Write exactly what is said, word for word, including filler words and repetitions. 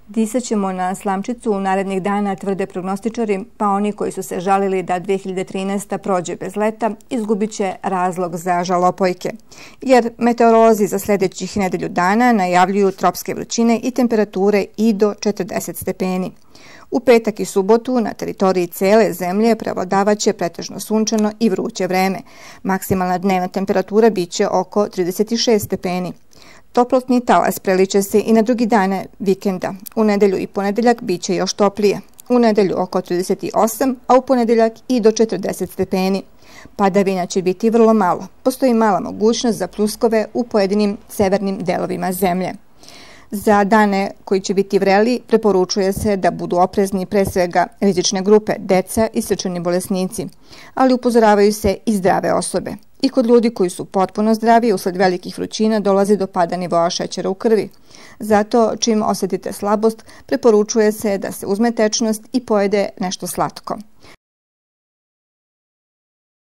Disat ćemo na slamčicu u narednih dana, tvrde prognostičari, pa oni koji su se žalili da dve hiljade trinaesta. prođe bez leta, izgubit će razlog za žalopojke. Jer meteorolozi za sljedećih nedelju dana najavljuju tropske vrućine i temperature i do četrdeset stepeni. U petak i subotu na teritoriji cele zemlje prevladavaće pretežno sunčano i vruće vreme. Maksimalna dnevna temperatura biće oko trideset šest stepeni. Toplotni talas preliče se i na drugi dane vikenda. U nedelju i ponedeljak biće još toplije. U nedelju oko trideset osam, a u ponedeljak i do četrdeset stepeni. Padavina će biti vrlo malo. Postoji mala mogućnost za pluskove u pojedinim severnim delovima zemlje. Za dane koji će biti vreli, preporučuje se da budu oprezni pre svega rizične grupe, deca i srčani bolesnici, ali upozoravaju se i zdrave osobe. I kod ljudi koji su potpuno zdravi, usled velikih vrućina dolazi do pada nivoa šećera u krvi. Zato, čim osjetite slabost, preporučuje se da se uzme tečnost i pojede nešto slatko.